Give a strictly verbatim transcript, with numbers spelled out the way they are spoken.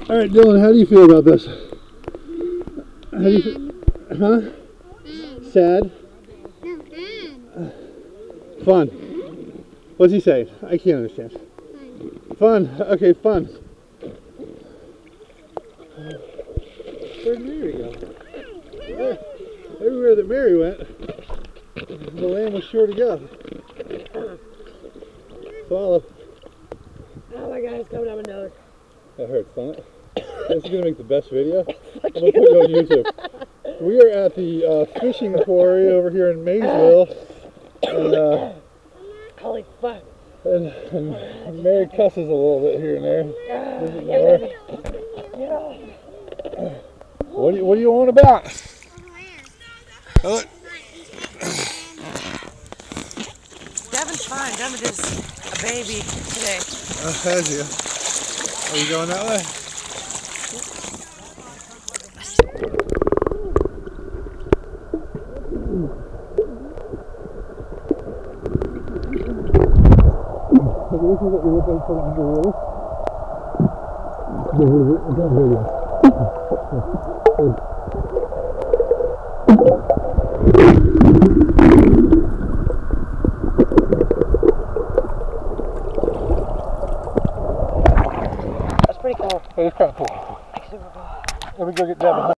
All right, Dylan, how do you feel about this? How do you feel? Huh? Sad? No, fun. What's he saying? I can't understand. Fun. Fun. Okay, fun. Where'd Mary go? There. Everywhere that Mary went, the lamb was sure to go. Follow. Oh my god, it's coming down my nose. That hurts, doesn't it? This is going to make the best video. Fuck I'm going to put it on YouTube. We are at the uh, fishing quarry over here in Maysville. And, uh, holy fuck. and, and Mary cusses a little bit here and there. Uh, yeah, baby. Yeah. What do you, what do you want about? Oh. Devin's fine. Devin is a baby today. Uh, has you. Are you going that way? This is what you're looking for underwater. That's pretty cool. It is kind of cool. Super cool. Let me go get Devin.